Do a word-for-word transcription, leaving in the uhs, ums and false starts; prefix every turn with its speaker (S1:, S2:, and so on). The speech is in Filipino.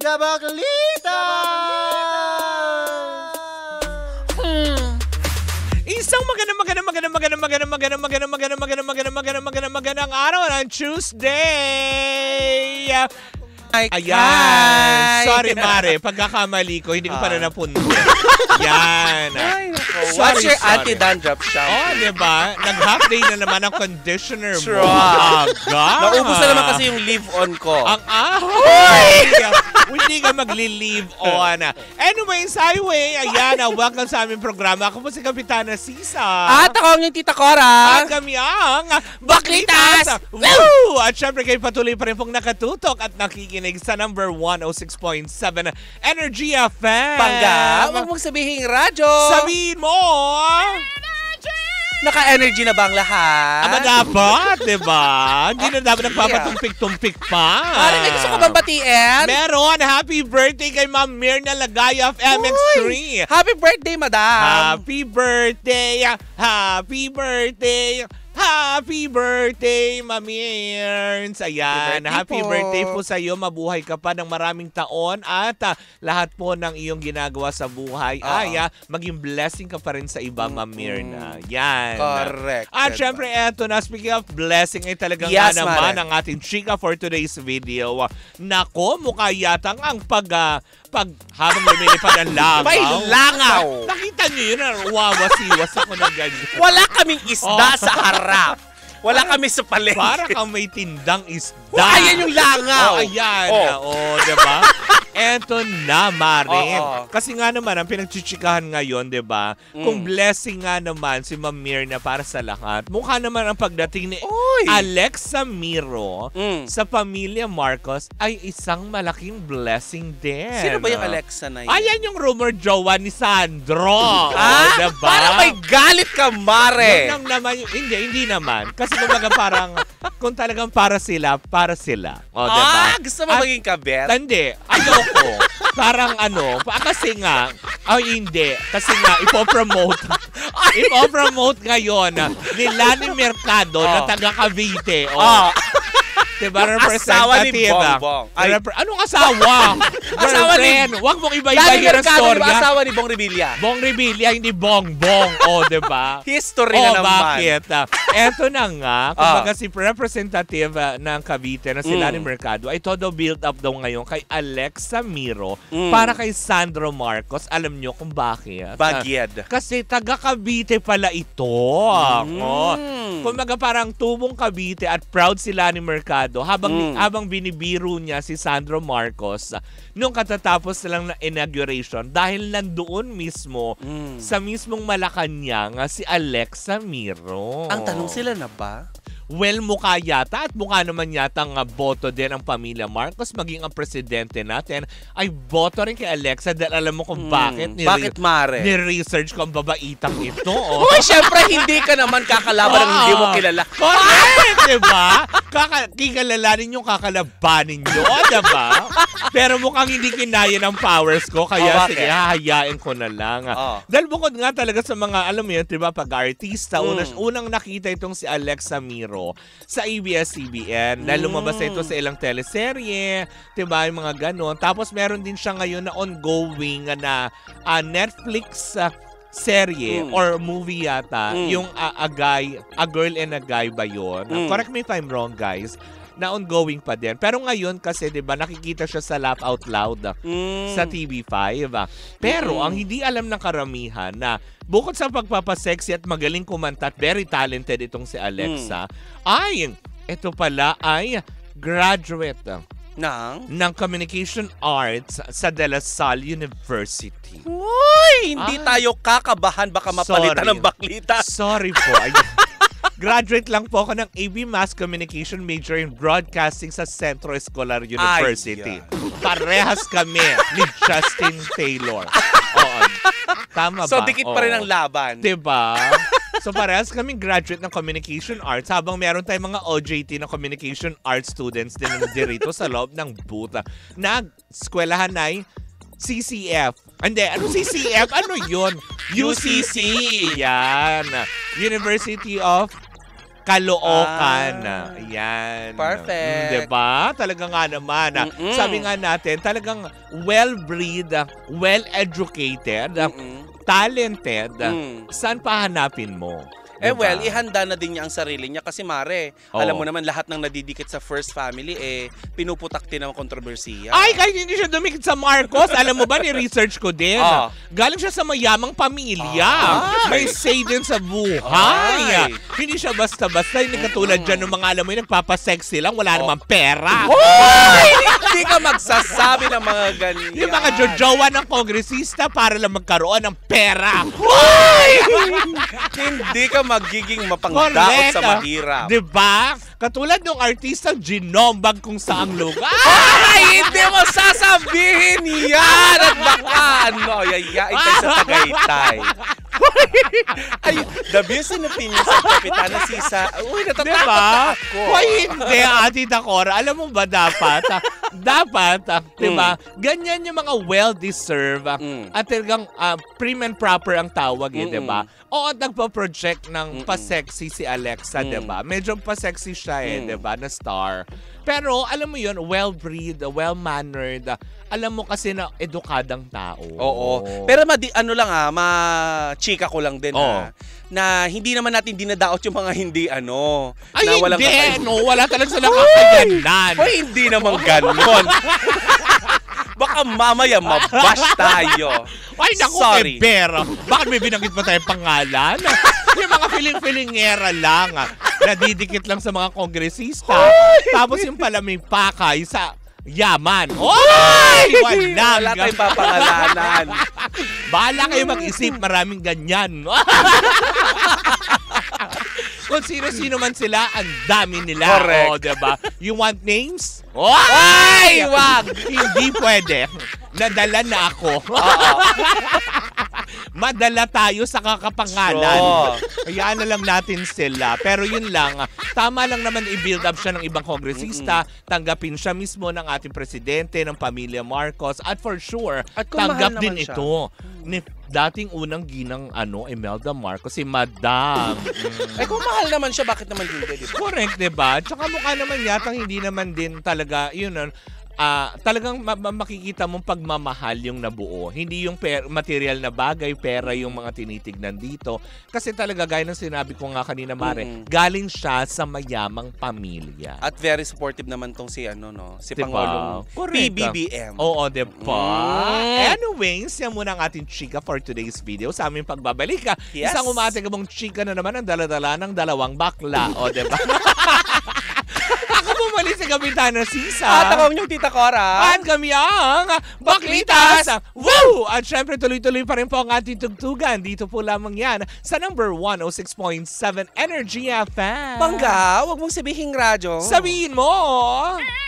S1: Hmm.
S2: Isang magandang magandang magandang magandang magandang magandang magandang magandang magandang magandang magandang magandang magandang araw ng Tuesday. Ayan. Sorry, Mare. Pagkakamali ko, hindi ko pa na napunta. Yan.
S1: What's your anti-dandruff shampoo?
S2: Oh, diba? Nag-half day na naman ang conditioner mo.
S1: Aga. Naubos na naman kasi yung leave-on ko.
S2: Ang ahoy! Hindi ka magli-leave on. Anyways, highway, ayan, welcome sa aming programa. Ako po si Kapitana Sisa.
S1: At ako ang yung Tita Cora.
S2: At kami ang
S1: Baklitas!
S2: Woo! At syempre kayo patuloy pa rin pong nakatutok at nakikinig sa number one oh six point seven Energy F M.
S1: Bangga, huwag mong sabihin radyo.
S2: Sabihin mo!
S1: Naka-energy na ba ang lahat?
S2: Aba dapat, diba? Hindi na dapat nagpapatumpik-tumpik pa.
S1: Pare, may gusto ka bang batiin?
S2: Meron. Happy birthday kay Ma'am Mirna Lagaya of M X three.
S1: Happy birthday, madam.
S2: Happy birthday. Happy birthday. Happy birthday, Mamirns! Ayan, happy birthday po, po sa iyo. Mabuhay ka pa ng maraming taon at uh, lahat po ng iyong ginagawa sa buhay uh-huh. ay uh, maging blessing ka pa rin sa iba, mm-hmm. Mamirna. Yan.
S1: Correct.
S2: At syempre, eto na, speaking of blessing, ay talagang
S1: yes,
S2: nga naman ang ating chika for today's video. Nako, mukha yatang ang pag... Uh, pag habang lumilipad ang langaw.
S1: May langaw!
S2: Nakita niyo yun, wawasiwas ako na ganyan.
S1: Wala kaming isda oh. sa harap. Wala kami sa palengke.
S2: Para kang may tindang isda.
S1: Oh, ayan yung langaw.
S2: Oh, ayan. Oh, oh diba? Eto na, Mare.
S1: Oh, oh.
S2: Kasi nga naman, ang pinagchichikahan ngayon, diba? Mm. Kung blessing nga naman si Ma'am Mirna para sa lahat, mukha naman ang pagdating ni Oy. Alexa Miro mm. sa pamilya Marcos ay isang malaking blessing din.
S1: Sino ba yung Alexa na yun?
S2: Ayan yung rumor jowa ni Sandro.
S1: Ah,
S2: oh, diba?
S1: Para may galit ka, Mare.
S2: Yun naman, hindi, hindi naman. Kasi kumbaga parang, kung talagang para sila, para sila. O, diba?
S1: Ah, gusto mo At, maging kabet?
S2: Hindi. Ayoko. Parang ano, pa, kasi nga, ay hindi. Kasi nga, ipopromote. ipopromote ngayon ni Lani Mercado oh. na taga Cavite. O. Oh. Diba, representative.
S1: Asawa ni Bongbong.
S2: Repre- Anong asawa?
S1: Asawa ni...
S2: Huwag mong iba-iba yung story.
S1: Diba asawa ni Bong Revilla?
S2: Bong Revilla, hindi Bongbong. O, diba?
S1: History
S2: o,
S1: na naman.
S2: Bakit? Eto na nga, kumbaga uh. si representative uh, ng Cavite na si mm. Lani Mercado ay todo build up daw ngayon kay Alexa Miro mm. para kay Sandro Marcos. Alam nyo kung bakit?
S1: Bagyed.
S2: Uh, kasi taga Cavite pala ito. Mm. Oh. Kumbaga parang tubong Cavite at proud si Lani Mercado habang mm. habang binibiro niya si Sandro Marcos nung katatapos lang na inauguration dahil nandoon mismo mm. sa mismong Malacanang si Alexa Miro.
S1: Ang tanong, sila na ba?
S2: Well, mukha yata at mukha naman yata nga boto din ang pamilya Marcos maging ang presidente natin ay boto rin kay Alexa dahil alam mo kung bakit.
S1: Hmm, bakit, Mare?
S2: Ni-research ko ang babaitang ito. Oh.
S1: Uy, syempre hindi ka naman kakalaban ng hindi mo kilala.
S2: Correct, diba? Kaka- kikalalanin yung kakalabanin nyo, diba? Pero mukhang hindi kinaya ng powers ko kaya oh, sige, hahayain ko na lang. Oh. Dahil bukod nga talaga sa mga, alam mo yun, diba, pag-artista, mm. unang, unang nakita itong si Alexa Miro sa A B S C B N. Dahil lumabas ito sa ilang teleserye, diba, yung mga ganon. Tapos meron din siya ngayon na ongoing na uh, Netflix uh, serye mm. or movie yata, mm. yung uh, a guy, a girl and a guy ba yun? Mm. Correct me if I'm wrong, guys. Na ongoing pa din. Pero ngayon kasi, di ba, nakikita siya sa Laugh Out Loud mm. sa T V five. Pero mm. ang hindi alam ng karamihan na bukod sa pagpapasexy at magaling kumanta at very talented itong si Alexa, mm. ay, ito pala ay graduate
S1: ng
S2: ng Communication Arts sa De La Salle University.
S1: Uy! Hindi ay. tayo kakabahan. Baka mapalitan
S2: Sorry.
S1: ng baklita.
S2: Sorry po. Graduate lang po ako ng A B Mass Communication major in Broadcasting sa Centro Escolar University. Ay, yeah. Parehas kami ni Justin Taylor. Oo. Tama ba?
S1: So, dikit pa rin ang laban.
S2: Diba? So, parehas kaming graduate ng Communication Arts habang meron tayong mga O J T na Communication Arts students din dito sa loob ng booth. Nag-eskwelahan ay C C F. Hindi, ano C C F? Ano yun? U C C. Yan. University of Kaloocan.
S1: Ah.
S2: Yan.
S1: Perfect.
S2: Mm, diba? Talaga nga naman.
S1: Mm-mm.
S2: Sabi nga natin, talagang well-bred, well-educated,
S1: Mm-mm.
S2: talented.
S1: Mm.
S2: Saan pa hanapin mo?
S1: Eh
S2: Diba?
S1: well, ihanda na din niya ang sarili niya kasi Mare,
S2: Oo.
S1: alam mo naman lahat ng nadidikit sa first family eh pinuputak din ng kontrobersiya.
S2: Ay, kahit hindi siya dumikit sa Marcos, alam mo ba, ni-research ko din.
S1: Ah.
S2: Galing siya sa mayamang pamilya.
S1: Ay.
S2: May say din sa buhay.
S1: Ay.
S2: Hindi siya basta-basta. Hindi katulad dyan ng mga alam mo yung nagpapasexy lang, wala namang pera.
S1: Hoy! Hindi ka magsasabi ng mga ganyan.
S2: Yung mga jojowa ng kongresista para lang magkaroon ng pera. Hoy!
S1: Hindi ka magiging mapangdaot sa mahirap.
S2: Diba? Katulad ng artistang ginombag kung saang lugar.
S1: Ay, hindi mo sasabihin yan! At baka, ano, yayain tayo sa Tagaytay. Ay, the best in opinion sa Kapitana Sisa. Uy, natatakot
S2: Diba?
S1: na ako.
S2: Why hindi, Ate Takora? Alam mo ba dapat? ah, dapat, ah, diba? Ganyan yung mga well-deserved ah,
S1: Mm.
S2: at talagang ah, prim and proper ang tawag eh,
S1: Mm-mm.
S2: diba? Oo, at nagpa-project ng
S1: Mm-mm.
S2: pa-sexy si Alexa,
S1: Mm.
S2: diba? Medyo pa-sexy siya eh,
S1: Mm.
S2: diba? Na star. Pero alam mo yun, well-bred, well-mannered. ah, Alam mo kasi na edukadang tao.
S1: Oo. Pero madi, ano lang ah, ma-chika ko lang din
S2: Oo.
S1: ah, na hindi naman natin dinadaot yung mga hindi ano.
S2: Ay,
S1: na walang
S2: hindi!
S1: kakay-
S2: No, wala talaga silang kakayanan.
S1: Hoy, hindi naman ganon. Baka mamaya mabash tayo.
S2: Ay, naku,
S1: Sorry.
S2: Pero, bakit may binanggit pa tayong pangalan? Yung mga feeling-feelingera lang, ah, nadidikit lang sa mga kongresista. Tapos yung pala may pakay sa yaman. Oy! Wala
S1: Wala tayong papangalanan.
S2: Bahala kayo mag-isip, maraming ganyan. Kung sino-sino man sila, ang dami nila.
S1: Correct.
S2: O, diba? You want names? Ay! Wag! Hindi pwede. Nadala na ako. Madala tayo sa kakapangalan.
S1: Sure.
S2: Hayaan na lang natin sila. Pero yun lang, tama lang naman i-build up siya ng ibang kongresista. Tanggapin siya mismo ng ating presidente, ng pamilya Marcos. At for sure,
S1: At kung
S2: tanggap
S1: mahal
S2: din
S1: naman siya.
S2: ito ni dating unang ginang ano, Imelda Marcos, si Madam. Mm.
S1: Eh kung mahal naman siya, bakit naman hindi, di ba?
S2: Correct, diba? Tsaka mukha naman yatang hindi naman din talaga, yun, know, ah talagang ma- ma- makikita mong pagmamahal yung nabuo. Hindi yung per- material na bagay, pera yung mga tinitignan dito. Kasi talaga, gaya ng sinabi ko nga kanina, Mare,
S1: Mm-mm.
S2: galing siya sa mayamang pamilya.
S1: At very supportive naman tong si ano no, si
S2: Diba?
S1: Pangulong
S2: Correct.
S1: P B B M.
S2: Oo, diba?
S1: Mm.
S2: Anyways, yan muna ang ating chika for today's video. Sa aming pagbabalik, ah,
S1: Yes.
S2: isang umating mong chika na naman ang daladala ng dalawang bakla. O, diba? Ako bumalik si Kapitana Sisa.
S1: At ako yung Tita Cora.
S2: At kami ang Baklitas! Woo! At syempre tuloy-tuloy pa rin po ang ating tugtugan. Dito po lamang yan sa number one oh six point seven Energy F M.
S1: Bangga, wag mong sabihin radyo.
S2: Sabihin mo!